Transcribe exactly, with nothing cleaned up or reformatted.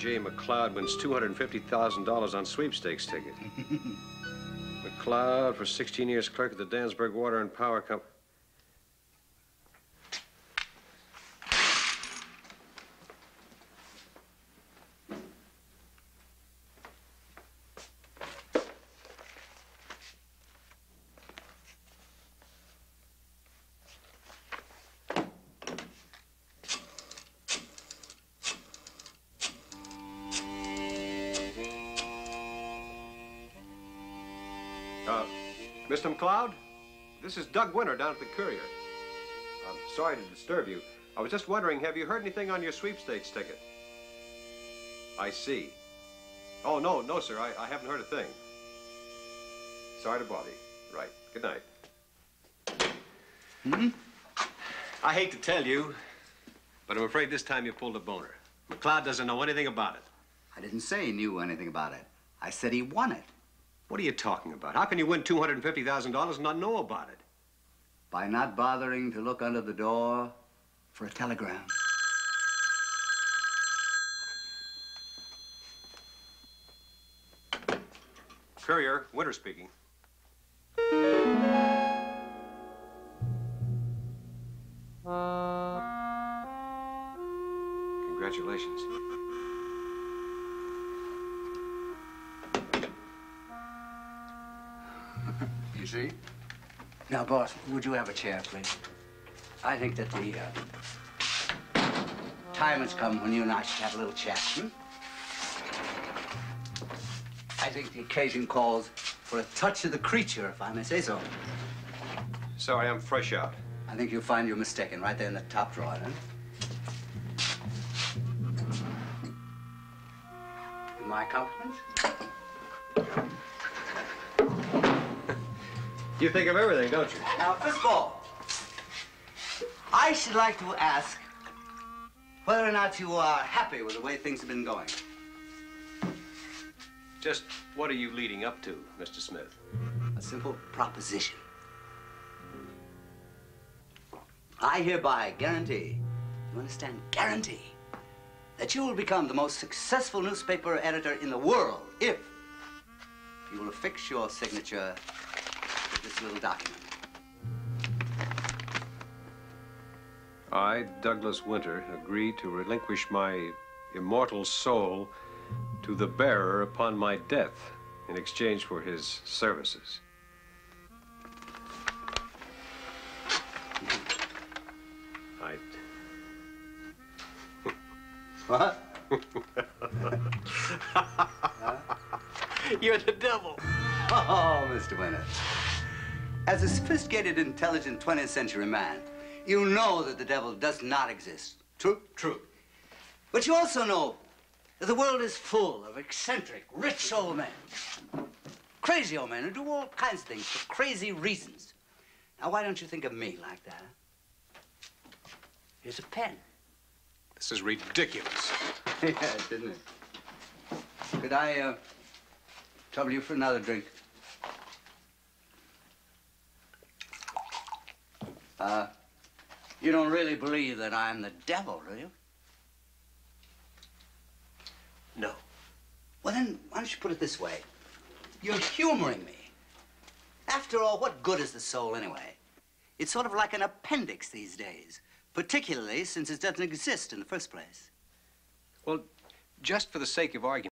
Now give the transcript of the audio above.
J. McLeod wins two hundred fifty thousand dollars on sweepstakes ticket. McLeod, for sixteen years clerk at the Dansburg Water and Power Company. Uh, Mister McLeod, this is Doug Winter down at the Courier. I'm sorry to disturb you. I was just wondering, have you heard anything on your sweepstakes ticket? I see. Oh, no, no, sir, I, I haven't heard a thing. Sorry to bother you. Right. Good night. Hmm? I hate to tell you, but I'm afraid this time you pulled a boner. McLeod doesn't know anything about it. I didn't say he knew anything about it. I said he won it. What are you talking about? How can you win two hundred fifty thousand dollars and not know about it? By not bothering to look under the door for a telegram. Courier, Winter speaking. Congratulations. You see? Now, boss, would you have a chair, please? I think that the uh, time has come when you and I should have a little chat, hmm? I think the occasion calls for a touch of the creature, if I may say so. Sorry, I'm fresh out. I think you'll find you're mistaken right there in the top drawer, then. My compliments? You think of everything, don't you? Now, first of all, I should like to ask whether or not you are happy with the way things have been going. Just what are you leading up to, Mister Smith? A simple proposition. I hereby guarantee, you understand, guarantee, that you will become the most successful newspaper editor in the world if you will affix your signature to this little document. I, Douglas Winter, agree to relinquish my immortal soul to the bearer upon my death in exchange for his services. I... What? You're the devil. Oh, Mister Winter. As a sophisticated, intelligent twentieth century man, you know that the devil does not exist. True? True. But you also know that the world is full of eccentric, rich old men. Crazy old men who do all kinds of things for crazy reasons. Now, why don't you think of me like that? Here's a pen. This is ridiculous. Yes, isn't it? Could I, uh, trouble you for another drink? Uh, you don't really believe that I'm the devil, do you? No. Well, then, why don't you put it this way? You're humoring me. After all, what good is the soul anyway? It's sort of like an appendix these days, particularly since it doesn't exist in the first place. Well, just for the sake of argument,